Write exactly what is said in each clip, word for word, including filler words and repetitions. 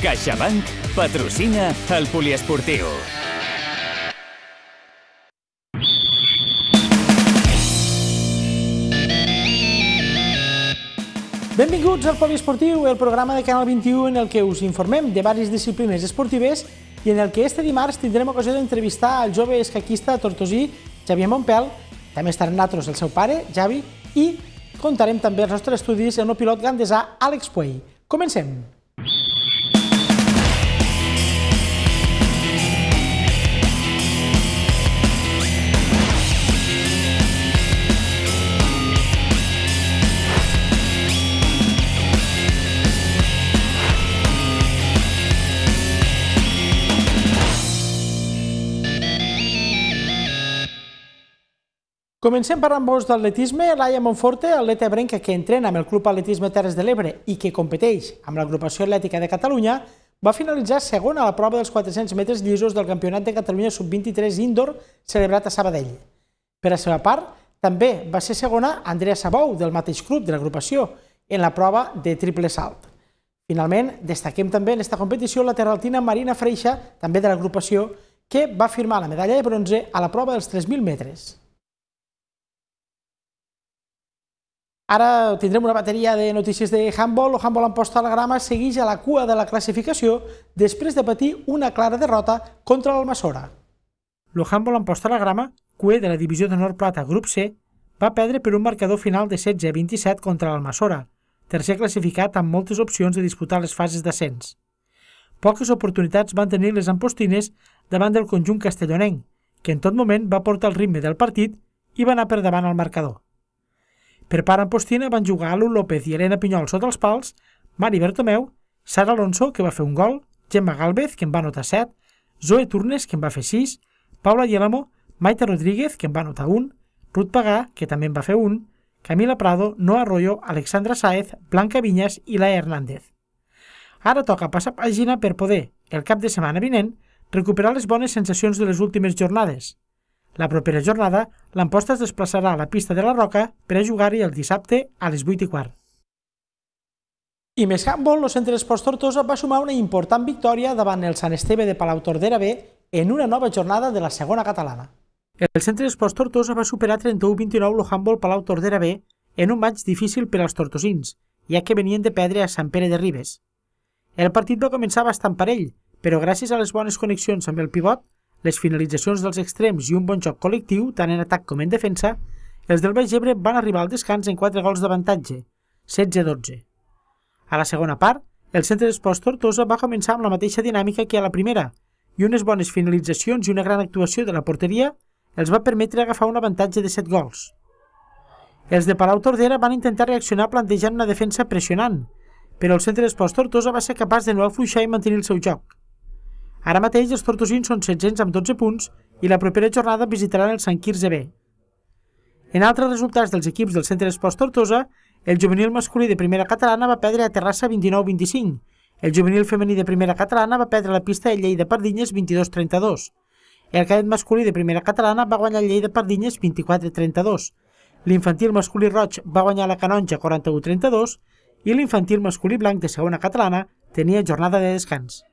CaixaBank patrocina el poliesportiu. Benvinguts al Poliesportiu, el programa de Canal vint-i-u en el que us informem de diverses disciplines esportives i en el que este dimarts tindrem ocasió d'entrevistar al jove escaquista tortosí Xavier Montpel. També estarà amb nosaltres el seu pare, Javi, i contarem també els nostres estudis amb el pilot gandesà Àlex Puey. Comencem! Comencem parlant-vos d'atletisme. Laia Monforte, atleta ebrenca que entrena amb el Club Atletisme Terres de l'Ebre i que competeix amb l'Agrupació Atlètica de Catalunya, va finalitzar segona a la prova dels quatre-cents metres llisos del Campionat de Catalunya sub vint-i-tres Indoor celebrat a Sabadell. Per la seva part, també va ser segona Andrea Sabou, del mateix club de l'agrupació, en la prova de triple salt. Finalment, destaquem també en aquesta competició la terraltina Marina Freixa, també de l'agrupació, que va firmar la medalla de bronze a la prova dels tres mil metres. Ara tindrem una bateria de notícies de handbol. El handbol Amposta a la Grama segueix a la cua de la classificació després de patir una clara derrota contra l'Almassora. El handbol Amposta a la Grama, cué de la divisió d'honor plata grup C, va perdre per un marcador final de setze a vint-i-set contra l'Almassora, tercer classificat amb moltes opcions de disputar les fases d'ascens. Poques oportunitats van tenir les ampostines davant del conjunt castellonenc, que en tot moment va portar el ritme del partit i va anar per davant al marcador. Per part ampostina van jugar Alu López i Elena Pinyol sota els pals, Mari Bertomeu, Sara Alonso, que va fer un gol, Gemma Gálvez, que en va anotar set, Zoe Turnes, que en va fer sis, Paula Yelamo, Maite Rodríguez, que en va anotar un, Ruth Pagà, que també en va fer un, Camila Prado, Noa Arroyo, Alexandra Sáez, Blanca Viñas i Laia Hernández. Ara toca passar pàgina per poder, el cap de setmana vinent, recuperar les bones sensacions de les últimes jornades. La propera jornada, l'Amposta es desplaçarà a la pista de la Roca per a jugar-hi el dissabte a les vuit i quart. I més handbol, el Centre d'Esports Tortosa va sumar una important victòria davant el Sant Esteve de Palautordera B en una nova jornada de la segona catalana. El Centre d'Esports Tortosa va superar trenta-u a vint-i-nou el handbol Palautordera B en un matx difícil per als tortosins, ja que venien de perdre a Sant Pere de Ribes. El partit va començar bastant parell, però gràcies a les bones connexions amb el pivot, les finalitzacions dels extrems i un bon joc col·lectiu, tant en atac com en defensa, els del Baix Ebre van arribar al descans en quatre gols d'avantatge, setze a dotze. A la segona part, el Centre d'Esports Tortosa va començar amb la mateixa dinàmica que a la primera, i unes bones finalitzacions i una gran actuació de la porteria els va permetre agafar un avantatge de set gols. Els de Palautordera van intentar reaccionar plantejant una defensa pressionant, però el Centre d'Esports Tortosa va ser capaç de no afluixar i mantenir el seu joc. Ara mateix els tortosins són setzents amb dotze punts i la propera jornada visitaran el Sant Quirze B. En altres resultats dels equips del Centre d'Esports Tortosa, el juvenil masculí de primera catalana va perdre a Terrassa vint-i-nou a vint-i-cinc, el juvenil femení de primera catalana va perdre la pista de Lleida Pardinyes vint-i-dos a trenta-dos, el cadet masculí de primera catalana va guanyar Lleida Pardinyes vint-i-quatre a trenta-dos, l'infantil masculí roig va guanyar la Canonja quaranta-u a trenta-dos i l'infantil masculí blanc de segona catalana tenia jornada de descans.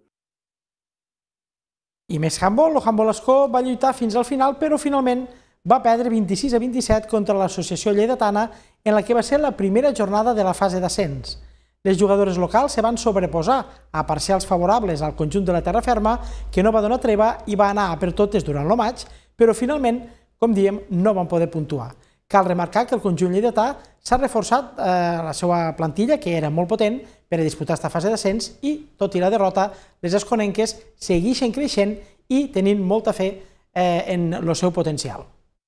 I més handbol, el handbol Escó va lluitar fins al final, però finalment va perdre vint-i-sis a vint-i-set contra l'Associació Lleidatana en la que va ser la primera jornada de la fase d'ascens. Les jugadores locals se van sobreposar a parcials favorables al conjunt de la terra ferma, que no va donar treva i va anar a per totes durant el maig, però finalment, com diem, no van poder puntuar. Cal remarcar que el conjunt lleidatà s'ha reforçat eh, la seva plantilla, que era molt potent, per a disputar aquesta fase d'ascens i, tot i la derrota, les esconenques segueixen creixent i tenint molta fe eh, en el seu potencial.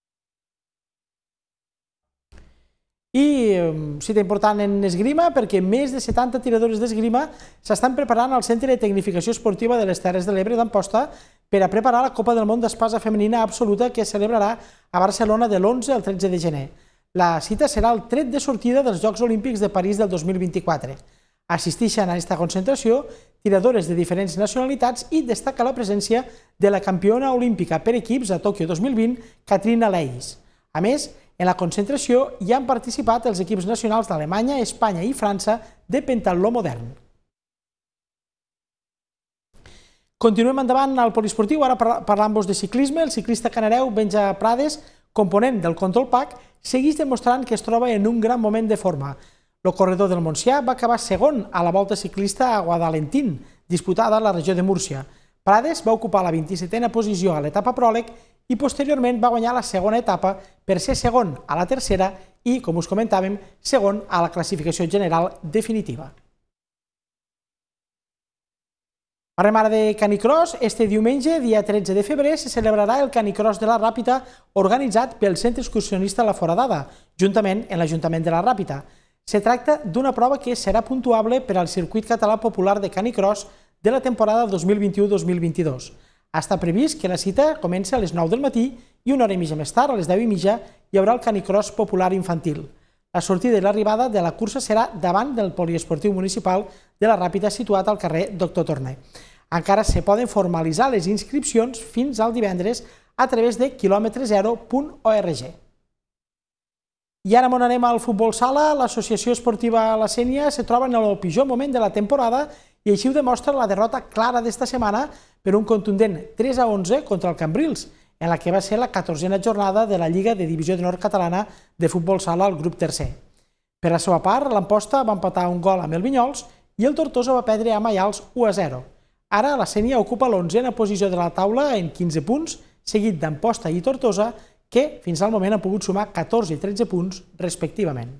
I cita important en esgrima, perquè més de setanta tiradores d'esgrima s'estan preparant al Centre de Tecnificació Esportiva de les Terres de l'Ebre d'Amposta per a preparar la Copa del Món d'Espasa Femenina Absoluta que es celebrarà a Barcelona de l'onze al tretze de gener. La cita serà el tret de sortida dels Jocs Olímpics de París del dos mil vint-i-quatre. Assisteixen a aquesta concentració tiradores de diferents nacionalitats i destaca la presència de la campiona olímpica per equips a Tòquio dos mil vint, Katrina Leis. A més, en la concentració hi han participat els equips nacionals d'Alemanya, Espanya i França de pentatló modern. Continuem endavant al poliesportiu, ara parlant-vos de ciclisme. El ciclista canareu Benja Prades, component del Control Pack, segueix demostrant que es troba en un gran moment de forma. El corredor del Montsià va acabar segon a la volta ciclista a Guadalentín, disputada a la regió de Múrcia. Prades va ocupar la vint-i-setena posició a l'etapa pròleg i posteriorment va guanyar la segona etapa per ser segon a la tercera i, com us comentàvem, segon a la classificació general definitiva. Parlem ara de canicròs. Este diumenge, dia tretze de febrer, se celebrarà el canicròs de la Ràpita organitzat pel Centre Excursionista La Foradada, juntament amb l'Ajuntament de la Ràpita. Se tracta d'una prova que serà puntuable per al circuit català popular de canicròs de la temporada dos mil vint-i-u dos mil vint-i-dos. Està previst que la cita comença a les nou del matí i una hora i mitja més tard, a les deu i mitja, hi haurà el canicròs popular infantil. La sortida i l'arribada de la cursa serà davant del poliesportiu municipal de la Ràpita situat al carrer Doctor Torné. Encara se poden formalitzar les inscripcions fins al divendres a través de quilòmetre zero punt org. I ara on anem al futbol sala. L'associació esportiva La Sénia se troba en el pitjor moment de la temporada i així ho demostra la derrota clara d'esta setmana per un contundent tres a onze contra el Cambrils, en la que va ser la catorzena jornada de la Lliga de Divisió d'Honor Catalana de futbol sala al grup tercer. Per la seva part, l'Amposta va empatar un gol amb el Vinyols i el Tortosa va perdre a Maials u a zero. Ara la Sénia ocupa l'onzena posició de la taula en quinze punts, seguit d'Amposta i Tortosa, que fins al moment han pogut sumar catorze i tretze punts respectivament.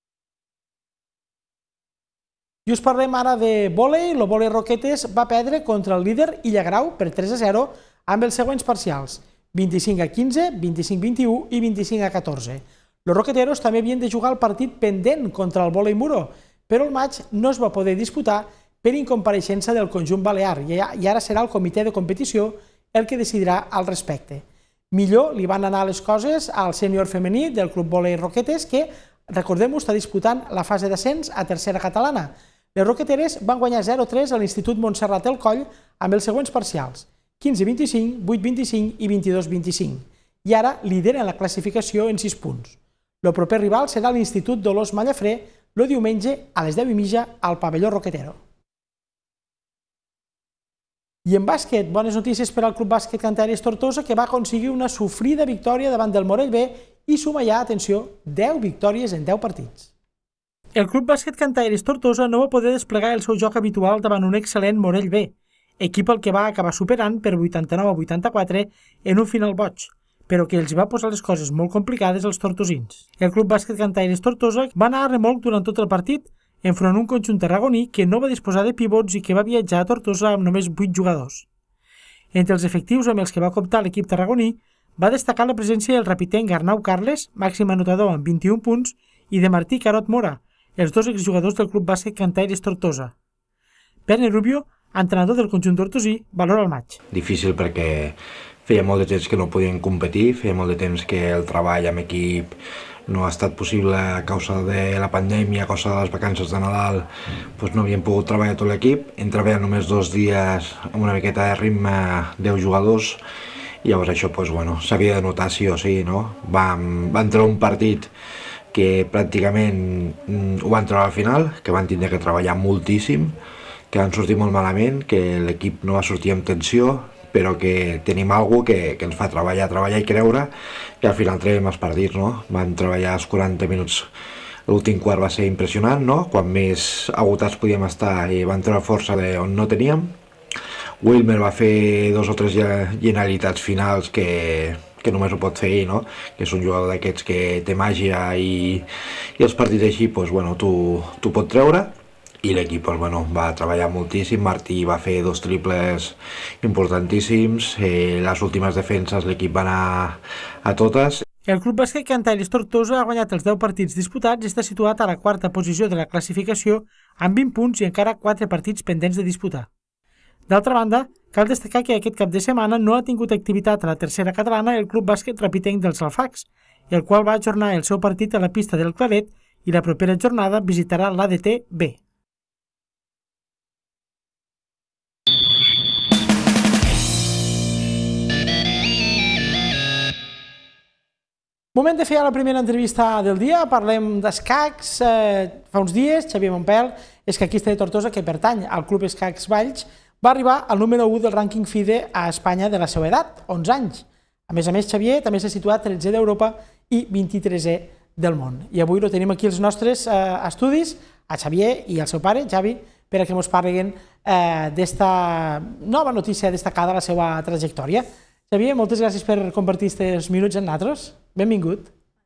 I us parlem ara de vòlei. El Vòlei Roquetes va perdre contra el líder Illagrau per tres a zero amb els següents parcials: vint-i-cinc a quinze, vint-i-cinc a vint-i-u i vint-i-cinc a catorze. Els roqueteros també havien de jugar el partit pendent contra el Vòlei Muro, però el maig no es va poder disputar per incompareixença del conjunt balear i ara serà el comitè de competició el que decidirà al respecte. Millor li van anar les coses al sènior femení del Club Vòlei Roquetes, que, recordem-ho, està disputant la fase d'ascens a tercera catalana. Les roqueteres van guanyar zero a tres a l'Institut Montserrat El Coll amb els següents parcials: quinze a vint-i-cinc, vuit a vint-i-cinc i vint-i-dos a vint-i-cinc. I ara lideren la classificació en sis punts. El proper rival serà l'Institut Dolors Mallafré el diumenge a les deu i mitja al pavelló roquetero. I en bàsquet, bones notícies per al Club Bàsquet Cantaires Tortosa, que va aconseguir una sofrida victòria davant del Morell B i suma ja, atenció, deu victòries en deu partits. El Club Bàsquet Cantaires Tortosa no va poder desplegar el seu joc habitual davant un excel·lent Morell B, equip el que va acabar superant per vuitanta-nou a vuitanta-quatre en un final boig, però que els va posar les coses molt complicades als tortosins. El Club Bàsquet Cantaires Tortosa va anar a remolc durant tot el partit, enfront un conjunt tarragoní que no va disposar de pivots i que va viatjar a Tortosa amb només vuit jugadors. Entre els efectius amb els que va comptar l'equip tarragoní va destacar la presència del rapitenc Arnau Carles, màxim anotador amb vint-i-un punts, i de Martí Carot Mora, els dos exjugadors del Club Bàsquet Cantaires Tortosa. Perne Rubio, entrenador del conjunt tortosí, valora el maig. Difícil perquè feia molt de temps que no podien competir, feia molt de temps que el treball amb equip no ha estat possible a causa de la pandèmia, a causa de les vacances de Nadal, doncs no havien pogut treballar tot l'equip. Hem treballat només dos dies amb una miqueta de ritme, deu jugadors, i llavors això doncs, bueno, s'havia de notar sí o sí, no? Vam, vam entrar un partit que pràcticament ho van treure al final, que van tindre que treballar moltíssim, que van sortir molt malament, que l'equip no va sortir amb tensió, però que tenim alguna cosa que, que ens fa treballar, treballar i creure, que al final traiem els partits, no? Vam treballar els quaranta minuts, l'últim quart va ser impressionant, no? Quan més agotats podíem estar i vam treure força d'on no teníem. Wilmer va fer dos o tres genialitats finals que, que només ho pot fer ell, no? Que és un jugador d'aquests que té màgia i, i els partits així, doncs, bueno, tu pot treure. I l'equip doncs, bueno, va treballar moltíssim. Martí va fer dos triples importantíssims, eh, les últimes defenses l'equip va anar a totes. El Club Bàsquet Cantaires Tortosa ha guanyat els deu partits disputats i està situat a la quarta posició de la classificació amb vint punts i encara quatre partits pendents de disputar. D'altra banda, cal destacar que aquest cap de setmana no ha tingut activitat a la tercera catalana el Club Bàsquet Rapitenc dels Alfacs, el qual va ajornar el seu partit a la pista del Claret i la propera jornada visitarà l'A D T B. Moment de fer la primera entrevista del dia. Parlem d'escacs. Eh, fa uns dies, Xavier Montpel, escaquista de Tortosa, que pertany al Club Escacs Valls, va arribar al número u del rànquing FIDE a Espanya de la seva edat, onze anys. A més a més, Xavier també s'ha situat tretzè d'Europa i vint-i-tresè del món. I avui el tenim aquí als nostres estudis, a Xavier i al seu pare, Xavi, per a que ens parlin d'esta nova notícia destacada a la seva trajectòria. Xavier, moltes gràcies per compartir aquests minuts amb nosaltres. Benvingut.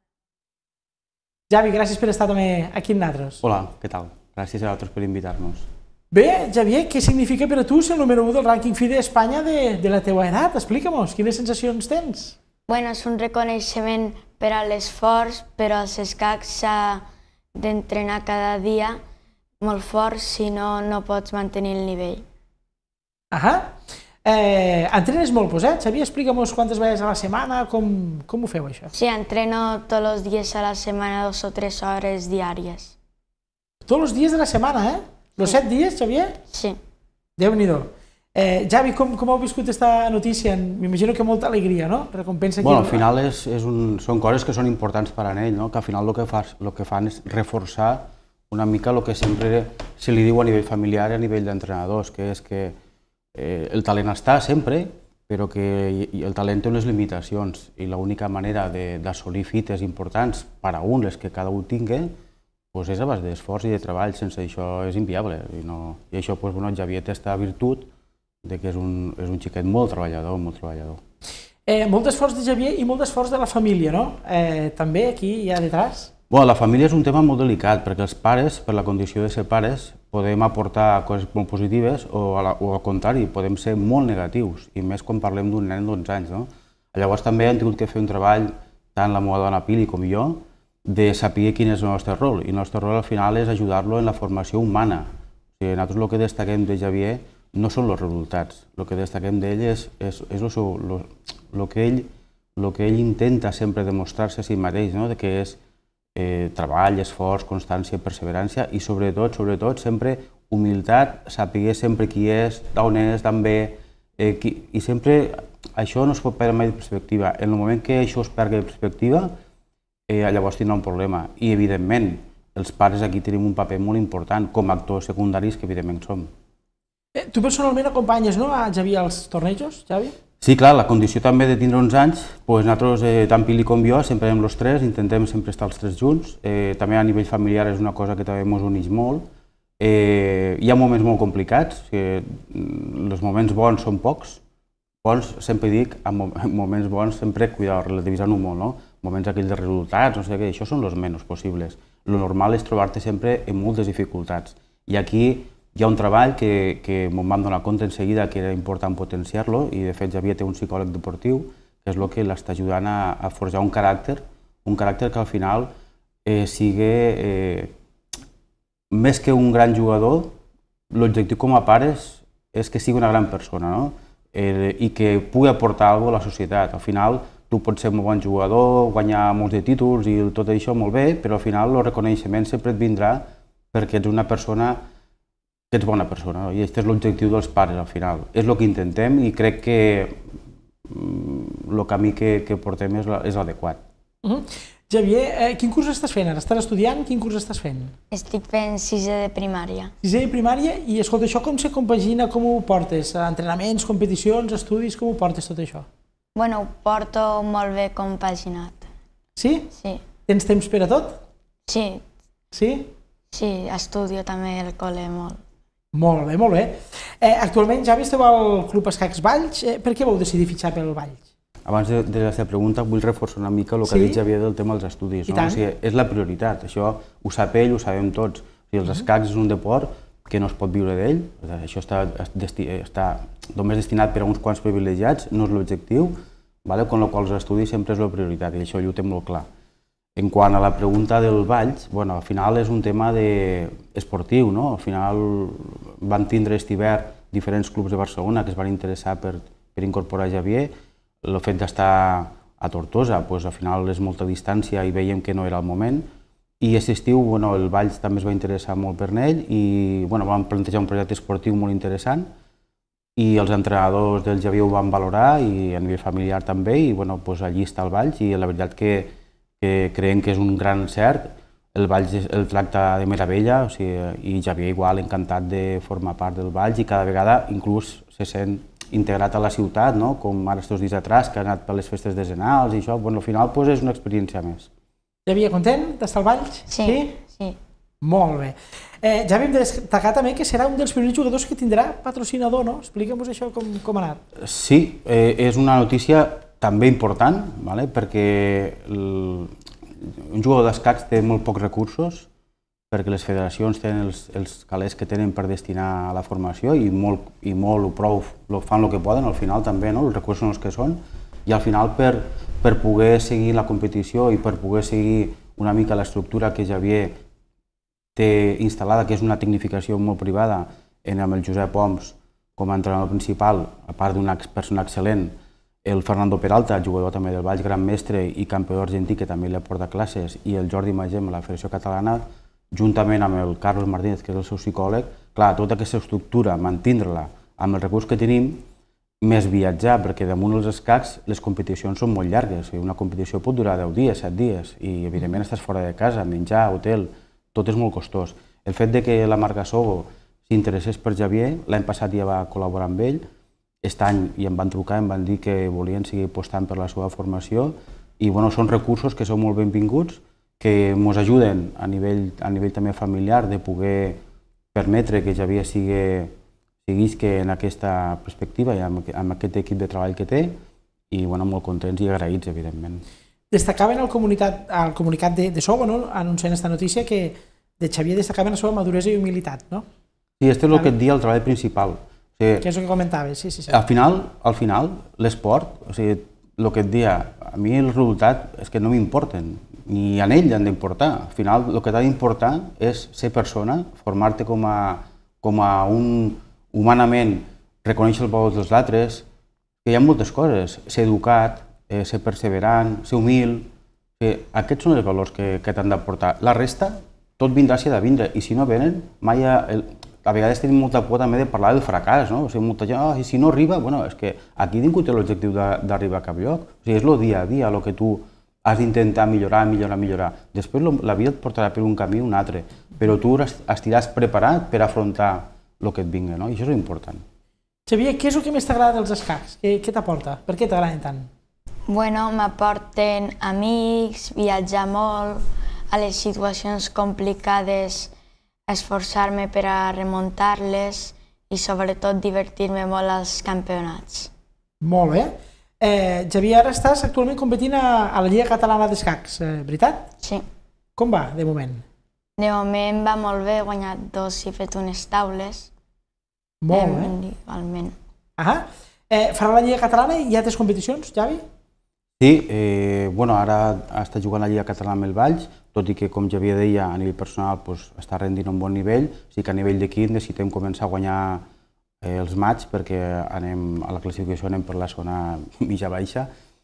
Xavi, gràcies per estar també aquí amb nosaltres. Hola, què tal? Gràcies a vosaltres per invitar-nos. Bé, Xavier, què significa per a tu ser el número u del rànquing FIDE a Espanya de la teua edat? Explica-mos, quines sensacions tens? Bueno, és un reconeixement per a l'esforç, però als escacs s'ha d'entrenar cada dia molt fort, si no, no pots mantenir el nivell. Ahà. Entrenes molt, doncs, eh? Xavier, explica-mos quantes vegades a la setmana, com ho feu, això? Sí, entreno tots els dies a la setmana, dos o tres hores diàries. Tots els dies de la setmana, eh? Els set dies, Xavier? Sí. Déu-n'hi-do. Xavi, com heu viscut aquesta notícia? M'imagino que molta alegria, no? Recompensa aquí. Bueno, al final són coses que són importants per a ell, no? Que al final el que fan és reforçar una mica el que sempre se li diu a nivell familiar i a nivell d'entrenadors, que és que el talent està sempre, però que el talent té unes limitacions i l'única manera d'assolir fites importants per a un, les que cada un tingui, és a base d'esforç i de treball. Sense això és inviable. I això, Xavier té aquesta virtut que és un xiquet molt treballador, molt treballador. Molt d'esforç de Xavier i molt d'esforç de la família, no? També aquí hi ha detrás? La família és un tema molt delicat, perquè els pares, per la condició de ser pares, podem aportar coses molt positives o al contrari, podem ser molt negatius, i més quan parlem d'un nen d'onze anys. Llavors també hem tingut que fer un treball, tant la meva dona Pili com jo, de saber quin és el nostre rol, i el nostre rol al final és ajudar-lo en la formació humana. Nosaltres el que destaquem de Xavier no són els resultats, el que destaquem d'ell és el que ell intenta sempre demostrar-se a si mateix, que és treball, esforç, constància, perseverància i sobretot, sobretot, sempre humilitat, saber sempre qui és, d'on és, d'on ve, i sempre això no es pot perdre mai de perspectiva. En el moment que això es perdi de perspectiva, llavors tindrà un problema. I, evidentment, els pares aquí tenim un paper molt important com a actors secundaris que, evidentment, som. Tu personalment acompanyes a Xavier als tornejos, Xavi? Sí, clar, la condició també de tindre onze anys, nosaltres, tant Pili com jo, sempre anem els tres, intentem sempre estar els tres junts. També a nivell familiar és una cosa que també ens uneix molt. Hi ha moments molt complicats, els moments bons són pocs. Bons, sempre dic, en moments bons sempre cuidar, relativitzant-ho molt, no? Moments aquells de resultats, no sé què, això són els menys possibles. Lo normal és trobar-te sempre en moltes dificultats. I aquí hi ha un treball que me'n vam donar compte en seguida que era important potenciar-lo, i de fet Xavier té un psicòleg deportiu que és el que l'està ajudant a forjar un caràcter, un caràcter que al final sigui més que un gran jugador, l'objectiu com a pare és que sigui una gran persona i que pugui aportar alguna cosa a la societat. Al final tu pots ser un bon jugador, guanyar molts de títols i tot això molt bé, però al final el reconeixement sempre et vindrà perquè ets una persona que ets bona persona, i aquest és l'objectiu dels pares al final. És el que intentem i crec que el camí que portem és l'adequat. Xavier, quin curs estàs fent ara? Estàs estudiant? Quin curs estàs fent? Estic fent sisè de primària. Sisè de primària, i escolta, això com se compagina, com ho portes? Entrenaments, competicions, estudis, com ho portes tot això? Bueno, ho porto molt bé compaginat. Sí? Sí. Tens temps per a tot? Sí. Sí? Sí, estudio també al col·le molt. Molt bé, molt bé. Actualment, Xavi, esteu al Club Escacs Valls. Per què vau decidir fitxar pel Valls? Abans de la seva pregunta vull reforçar una mica el que ha dit Xavier del tema dels estudis. És la prioritat, això ho sap ell, ho sabem tots. Els escacs és un deport que no es pot viure d'ell, això està només destinat per a uns quants privilegiats, no és l'objectiu, amb la qual cosa els estudis sempre és la prioritat, i això ho té molt clar. En quant a la pregunta del Valls, al final és un tema esportiu, al final van tindre aquest hivern diferents clubs de Barcelona que es van interessar per incorporar Xavier. El fet d'estar a Tortosa, al final és molta distància i veiem que no era el moment. I aquest estiu el Valls també es va interessar molt per ell i vam plantejar un projecte esportiu molt interessant i els entrenadors del Xavier ho van valorar i a nivell familiar també, i allí està el Valls, i la veritat que creiem que és un gran encert el Valls el tracta de meravella, o sigui, i Xavier igual encantat de formar part del Valls i cada vegada inclús se sent integrat a la ciutat, no? Com ara estos dies atrás, que ha anat per les festes decenals i això, bueno, al final pues, és una experiència més. Xavier, content d'estar al Valls? Sí, sí. Molt bé. Eh, ja hem de destacar també que serà un dels primers jugadors que tindrà patrocinador, no? Explica'm-nos això com, com ha anat. Sí, eh, és una notícia també important, ¿vale? Perquè el, un jugador d'escacs té molt pocs recursos, perquè les federacions tenen els, els calés que tenen per destinar a la formació i molt, i molt o prou lo, fan el que poden, al final també, no? Els recursos són els que són, i al final per, per poder seguir la competició i per poder seguir una mica l'estructura que Xavier té instal·lada, que és una tecnificació molt privada, en amb el Josep Oms com a entrenador principal, a part d'una persona excel·lent, el Fernando Peralta, jugador també del Valls, gran mestre i campió argentí, que també li aporta classes, i el Jordi Magem, a la Federació Catalana, juntament amb el Carlos Martínez, que és el seu psicòleg, clar, tota aquesta estructura, mantindre-la amb els recursos que tenim, més viatjar, perquè damunt dels escacs les competicions són molt llargues, una competició pot durar deu dies, set dies, i evidentment estàs fora de casa, menjar, hotel, tot és molt costós. El fet de que la marca Sogo s'interessés per Xavier, l'any passat ja va col·laborar amb ell, aquest any i em van trucar, em van dir que volien seguir apostant per la seva formació i bueno, són recursos que són molt benvinguts, que ens ajuden a nivell, a nivell també familiar de poder permetre que Xavier sigui, seguisca en aquesta perspectiva i amb, amb aquest equip de treball que té i bueno, molt contents i agraïts, evidentment. Destacaven al comunicat, al comunicat de, de Sogo, no? Anunciant aquesta notícia, que de Xavier destacaven la seva maduresa i humilitat, no? Sí, este és el que et dia el treball principal. O sigui, que és el que comentaves, sí, sí, sí. Al final, al final l'esport, o sigui, el que et dia, a mi el resultat és que no m'importen, ni a ell han d'importar. Al final, el que t'ha d'importar és ser persona, formar-te com a, com a un humanament, reconèixer el valor dels altres, que hi ha moltes coses, ser educat, eh, ser perseverant, ser humil, eh, aquests són els valors que, que t'han d'aportar. La resta, tot vindrà si ha de vindre, i si no venen, mai ha, el, a vegades tenim molta por també de parlar del fracàs, no? O sigui, molta gent, oh, i si no arriba, bueno, és que aquí ningú té l'objectiu d'arribar a cap lloc. O sigui, és el dia a dia el que tu has d'intentar millorar, millorar, millorar. Després lo, la vida et portarà per un camí o un altre, però tu estiràs preparat per afrontar el que et vingui, no? I això és important. Xavier, què és el que més t'agrada dels escacs? Què, què t'aporta? Per què t'agraden tant? Bueno, m'aporten amics, viatjar molt, a les situacions complicades esforçar-me per a remuntar-les i sobretot divertir-me molt als campionats. Molt bé. Eh, Xavier, ara estàs actualment competint a, a la Lliga Catalana d'Escacs, eh, veritat? Sí. Com va, de moment? De moment va molt bé, he guanyat dos i he fet unes taules. Molt bé. Individualment. Ah, eh, farà la Lliga Catalana i hi ha altres competicions, Xavi? Sí, eh, bueno, ara està jugant la Lliga Catalana amb el Valls, tot i que, com Xavier deia, a nivell personal pues, està rendint a un bon nivell, sí que a nivell d'equip necessitem començar a guanyar eh, els matxs perquè anem a la classificació anem per la zona mitja-baixa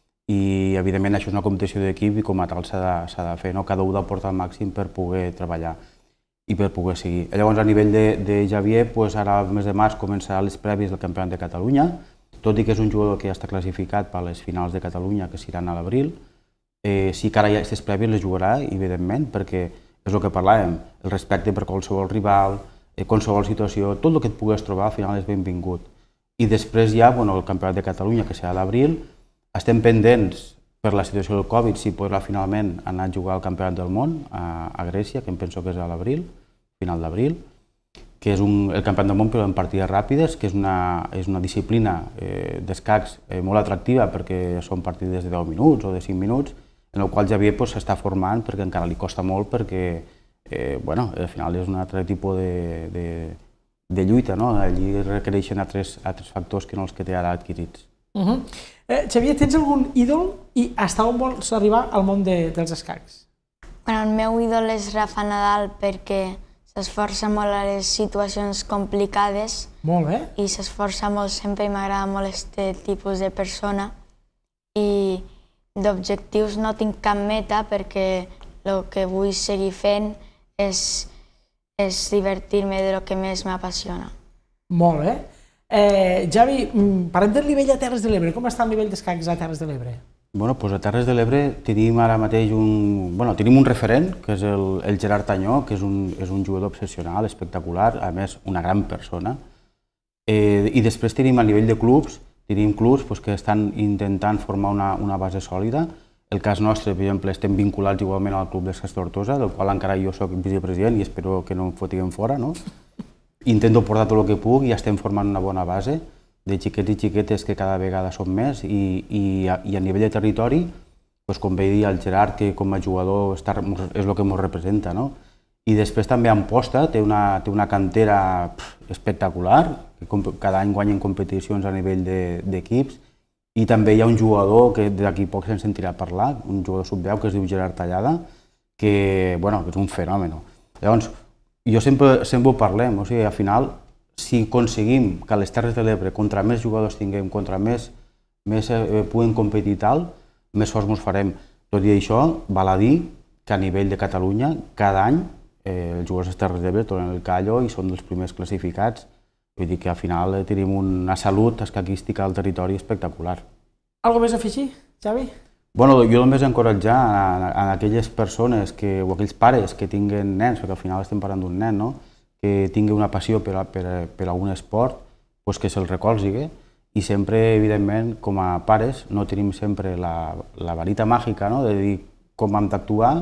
i, evidentment, això és una competició d'equip i com a tal s'ha de, s'ha de fer, no? Cada un d'aportar el màxim per poder treballar i per poder seguir. Llavors, a nivell de, de Xavier, pues, ara al mes de març començarà les prèvies del Campionat de Catalunya, tot i que és un jugador que ja està classificat per a les finals de Catalunya, que seran a l'abril, eh, sí que ara ja aquestes prèvies les jugarà, evidentment, perquè és el que parlàvem, el respecte per qualsevol rival, eh, qualsevol situació, tot el que et pugues trobar al final és benvingut. I després ja, bueno, el Campionat de Catalunya, que serà a l'abril, estem pendents per la situació del Covid si podrà finalment anar a jugar al Campionat del Món a, a Grècia, que em penso que és a l'abril, final d'abril, que és un, el Campionat del Món però en partides ràpides, que és una, és una disciplina eh, d'escacs eh, molt atractiva perquè són partides de deu minuts o de cinc minuts, en el qual Xavier s'està pues, formant perquè encara li costa molt perquè eh, bueno, al final és un altre tipus de, de, de lluita, no? Allí requereixen altres, altres factors que no els que té ara adquirits. Uh -huh. eh, Xavier, tens algun ídol i hasta on vols arribar al món de, dels escacs? Bueno, el meu ídol és Rafa Nadal perquè s'esforça molt a les situacions complicades. Molt bé. I s'esforça molt sempre i m'agrada molt aquest tipus de persona. I d'objectius no tinc cap meta perquè el que vull seguir fent és, és divertir-me de lo que més m'apassiona. Molt bé. Eh, Xavi, parlem del nivell a Terres de l'Ebre. Com està el nivell d'escacs a Terres de l'Ebre? Bueno, doncs a Terres de l'Ebre tenim ara mateix un, bueno, tenim un referent, que és el, el Gerard Tanyó, que és un, és un jugador excepcional, espectacular, a més una gran persona. Eh, I després tenim a nivell de clubs, tenim clubs pues, que estan intentant formar una, una base sòlida. El cas nostre, per exemple, estem vinculats igualment al Club d'Escacs Tortosa, del qual encara jo soc vicepresident i espero que no em fotiguem fora, no? Intento portar tot el que puc i estem formant una bona base de xiquets i xiquetes que cada vegada són més i, i, a, i a nivell de territori, doncs, com bé dir el Gerard, que com a jugador està, és el que ens representa, no? I després també Amposta té una, té una cantera pff, espectacular, que cada any guanyen competicions a nivell d'equips, i també hi ha un jugador que d'aquí poc se'n sentirà parlar, un jugador sub deu que es diu Gerard Tallada, que, bueno, que és un fenomen. Llavors, jo sempre, sempre ho parlem, o sigui, al final, si aconseguim que a les Terres de l'Ebre, contra més jugadors tinguem, contra més, més eh, puguem competir i tal, més forts ens farem. Tot i això, val a dir que a nivell de Catalunya, cada any, eh, els jugadors de les Terres de l'Ebre tornen el callo i són dels primers classificats. Vull dir que al final eh, tenim una salut escaquística al territori espectacular. Algo més a afegir, Xavi? Bueno, jo només encoratjar a, a aquelles persones que, o aquells pares que tinguen nens, perquè al final estem parlant d'un nen, no? Que tingui una passió per a, per a, per a un esport, pues que se'l recolzi. I sempre, evidentment, com a pares, no tenim sempre la, la varita màgica, no? De dir com hem d'actuar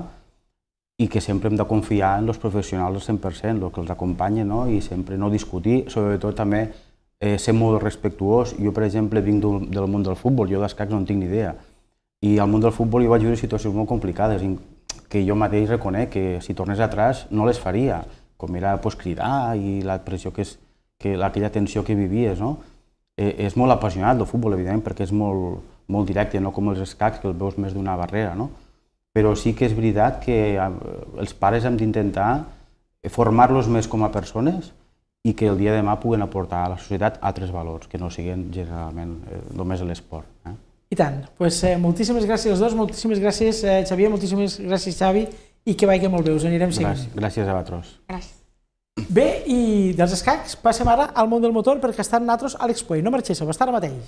i que sempre hem de confiar en els professionals al cent per cent, els que els acompanyen, no? I sempre no discutir, sobretot també eh, ser molt respectuós. Jo, per exemple, vinc del, del món del futbol, jo d'escacs no en tinc ni idea. I al món del futbol hi vaig viure situacions molt complicades, que jo mateix reconec que si tornés atràs no les faria, com era pues, cridar i la pressió que és, que, aquella tensió que vivies, no? Eh, és molt apassionat el futbol, evidentment, perquè és molt, molt directe, no com els escacs, que el veus més d'una barrera, no? Però sí que és veritat que els pares hem d'intentar formar-los més com a persones i que el dia de demà puguen aportar a la societat altres valors, que no siguin generalment eh, només l'esport. Eh? I tant. Pues, eh, moltíssimes gràcies als dos, moltíssimes gràcies eh, Xavier, moltíssimes gràcies Xavi, i que vagi molt bé, us anirem seguint. Gràcies, gràcies a vosaltres. Gràcies. Bé, i dels escacs passem ara al món del motor perquè està amb nosaltres Àlex Puey. No marxéssiu, està ara mateix.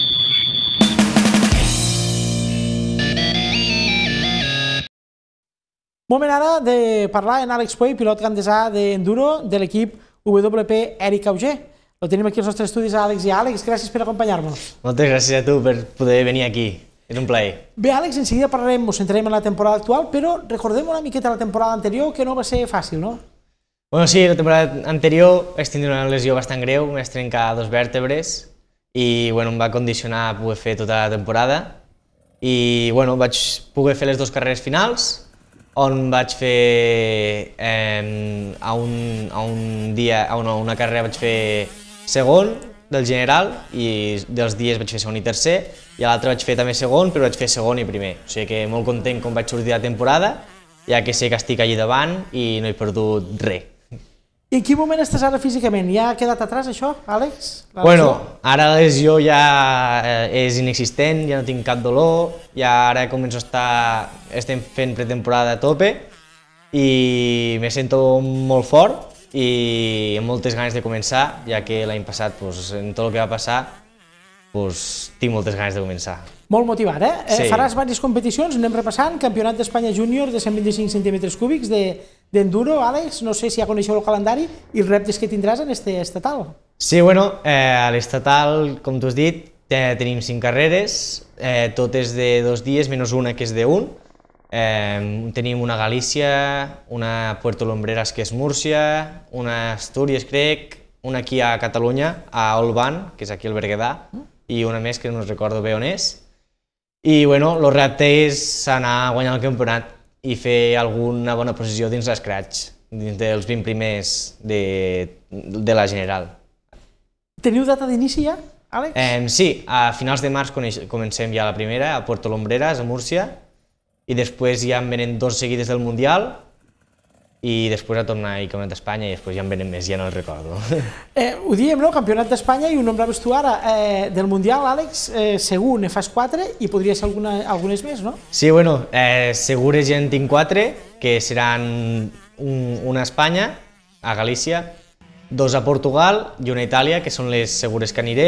Moment ara de parlar amb Àlex Puey, pilot gandesà d'enduro de l'equip W P Eric Auger. Lo tenim aquí als nostres estudis, Àlex. I Àlex, gràcies per acompanyar-nos. Moltes gràcies a tu per poder venir aquí. És un plaer. Bé, Àlex, en seguida parlarem, ens centrarem en la temporada actual, però recordem una miqueta la temporada anterior, que no va ser fàcil, no? Bueno, sí, la temporada anterior vaig tindre una lesió bastant greu, em vaig trencar dos vèrtebres i bueno, em va condicionar a poder fer tota la temporada. I bueno, vaig poder fer les dues carreres finals, on vaig fer eh, a, un, a un dia, a una, una carrera vaig fer segon del general i dels dies vaig fer segon i tercer, i a l'altre vaig fer també segon, però vaig fer segon i primer. O sigui que molt content com vaig sortir la temporada, ja que sé que estic allí davant i no he perdut res. I en quin moment estàs ara físicament? Ja ha quedat atràs això, Àlex? Bueno, ara la lesió ja és inexistent, ja no tinc cap dolor, ja ara començo a estar, estem fent pretemporada a tope i me sento molt fort i amb moltes ganes de començar, ja que l'any passat, en tot el que va passar, tinc moltes ganes de començar. Molt motivat, eh? Sí. Faràs diverses competicions, anem repassant, Campionat d'Espanya júnior de cent vint-i-cinc centímetres cúbics d'enduro, Àlex, no sé si ja coneixeu el calendari i els reptes que tindràs en este estatal. Sí, bueno, a l'estatal, com tu has dit, tenim cinc carreres, totes de dos dies, menys una que és d'un. Tenim una a Galícia, una a Puerto Lumbreras, que és Múrcia, una a Astúries, crec, una aquí a Catalunya, a Olvan, que és aquí al Berguedà, i una més que no recordo bé on és. I bueno, el repte és anar a guanyar el campionat i fer alguna bona posició dins l'escratch, dins dels vint primers de, de la general. Teniu data d'inici ja, Àlex? Eh, sí, a finals de març comencem ja la primera, a Puerto Lumbreras, a Múrcia, i després ja en venen dos seguides del Mundial, i després a tornar al Campionat d'Espanya i després ja en venen més, ja no el recordo. Eh, ho diem, no? Campionat d'Espanya i ho nombraves tu ara. Eh, del Mundial, Àlex, eh, segur ne fas quatre i podria ser alguna, algunes més, no? Sí, bueno, eh, segures ja en tinc quatre, que seran un, una a Espanya, a Galícia, dos a Portugal i una a Itàlia, que són les segures que aniré,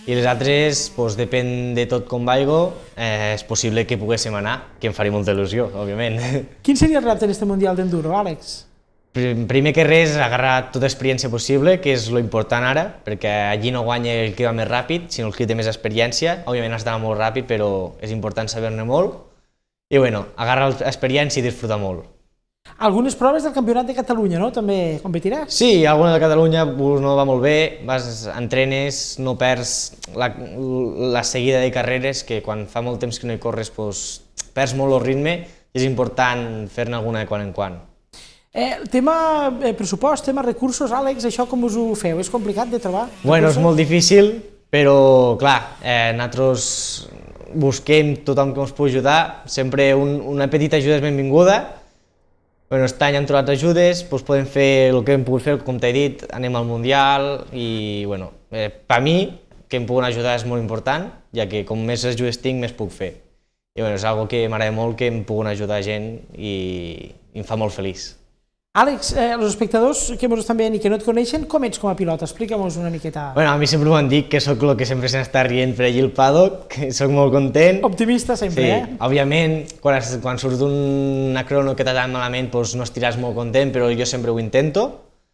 I les altres, doncs, depèn de tot com vaigo, eh, és possible que poguéssim anar, que em faria molta il·lusió, òbviament. Quin seria el repte en este Mundial d'Enduro, Àlex? Primer que res, agarrar tota experiència possible, que és lo important ara, perquè allí no guanya el que va més ràpid, sinó el que té més experiència. Òbviament has d'anar molt ràpid, però és important saber-ne molt. I bueno, agarrar l'experiència i disfrutar molt. Algunes proves del Campionat de Catalunya, no? També competiràs? Sí, alguna de Catalunya no va molt bé, vas, entrenes, no perds la, la seguida de carreres, que quan fa molt temps que no hi corres doncs, perds molt el ritme i és important fer-ne alguna de quan en quan. Eh, tema eh, pressupost, tema recursos, Àlex, això com us ho feu? És complicat de trobar? Bueno, és molt difícil, però clar, eh, nosaltres busquem tothom que ens pugui ajudar, sempre un, una petita ajuda és benvinguda. Bueno, aquest any hem trobat ajudes, doncs podem fer el que hem pogut fer, com t'he dit, anem al Mundial i, bueno, eh, per mi, que em puguin ajudar és molt important, ja que com més ajudes tinc, més puc fer. I bueno, és una cosa que m'agrada molt, que em puguin ajudar gent i, i em fa molt feliç. Àlex, eh, els espectadors que ens estan veient i que no et coneixen, com ets com a pilot? Explica'm-nos una miqueta. Bueno, a mi sempre m'han dit que sóc el que sempre se n'està rient per allí al paddock, que sóc molt content. Optimista sempre, sí, eh? Òbviament, quan, es, quan surt una crono que t'ha anat malament, doncs no estiràs molt content, però jo sempre ho intento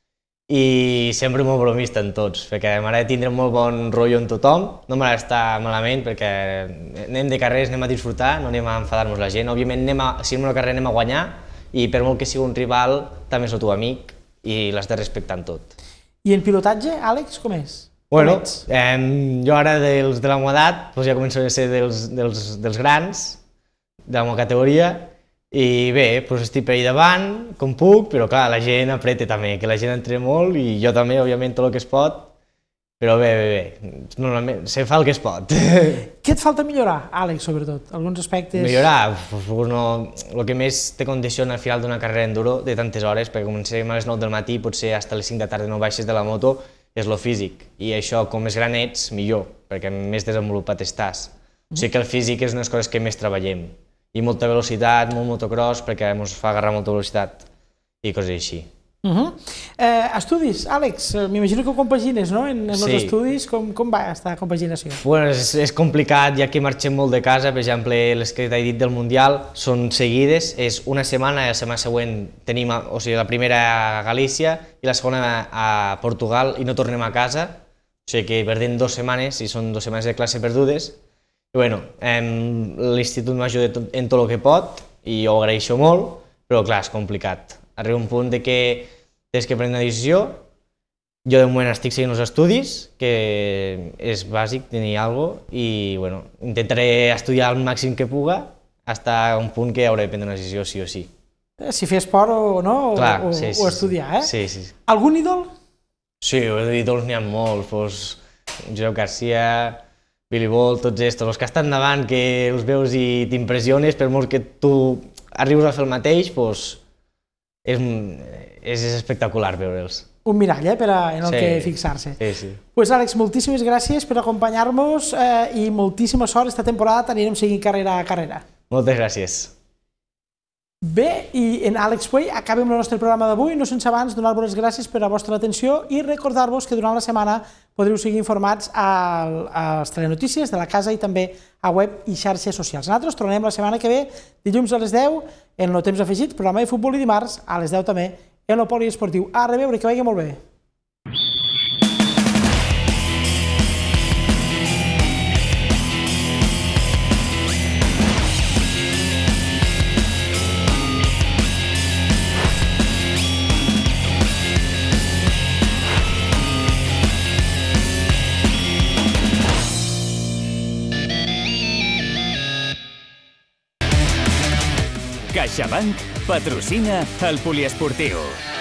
i sempre molt bromista en tots, perquè m'agrada tindre molt bon rotllo en tothom, no m'agrada estar malament perquè anem de carreres, anem a disfrutar, no anem a enfadar-nos la gent. Òbviament, anem a, si anem a una carrera anem a guanyar, i per molt que sigui un rival, també és el teu amic i l'has de respectar en tot. I en pilotatge, Àlex, com és? Bueno, eh, jo ara dels de la meva edat, doncs ja començo a ser dels, dels, dels grans, de la meva categoria, i bé, doncs estic per allà davant, com puc, però clar, la gent apreta també, que la gent entre molt i jo també, òbviament, tot el que es pot, però bé, bé, bé, normalment se fa el que es pot. Què et falta millorar, Àlex, sobretot? Alguns aspectes... Millorar? No, el que més te condiciona al final d'una carrera enduro de tantes hores, perquè comencem a les nou del matí, potser fins a les cinc de la tarda no baixes de la moto, és lo físic. I això, com més gran ets, millor, perquè més desenvolupat estàs. O sigui que el físic és una de les coses que més treballem. I molta velocitat, molt motocross, perquè ens fa agarrar molta velocitat i coses així. Uh -huh. eh, estudis, Àlex, m'imagino que ho compagines, no? En, en sí. els estudis, com, com va aquesta compaginació? Bueno, és, és complicat, ja que marxem molt de casa, per exemple, les que t'he dit del Mundial són seguides, és una setmana i la setmana següent tenim, o sigui, la primera a Galícia i la segona a Portugal i no tornem a casa, o sigui que perdem dues setmanes i són dues setmanes de classe perdudes. I bueno, eh, l'institut m'ajuda en tot el que pot i jo ho agraeixo molt, però clar, és complicat. Arriba un punt de que tens que prendre una decisió. Jo de moment estic seguint els estudis, que és bàsic tenir alguna cosa, i bueno, intentaré estudiar el màxim que puga fins a un punt que hauré de prendre una decisió sí o sí. Si fer esport o no, Clar, o, sí, sí, o estudiar, eh? Sí, sí. Algun ídol? Sí, ídols n'hi ha molts, doncs, Josep Garcia, Billy Bolt, tots estos, els que estan davant, que els veus i t'impressiones, per molt que tu arribis a fer el mateix, doncs, és, és espectacular veure'ls. Un mirall, eh, per a, en el sí, que fixar-se. Sí, sí. Pues Àlex, moltíssimes gràcies per acompanyar-nos eh, i moltíssima sort esta temporada, t'anirem seguint carrera a carrera. Moltes gràcies. Bé, i en Àlex Puey acabem el nostre programa d'avui, no sense abans donar-vos les gràcies per a la vostra atenció i recordar-vos que durant la setmana podreu seguir informats a, a les telenotícies de la casa i també a web i xarxes socials. Nosaltres tornem la setmana que ve, dilluns a les deu, en el temps afegit, programa de futbol, i dimarts a les deu també en el poliesportiu. A reveure, que vagi molt bé. CaixaBank patrocina el poliesportiu.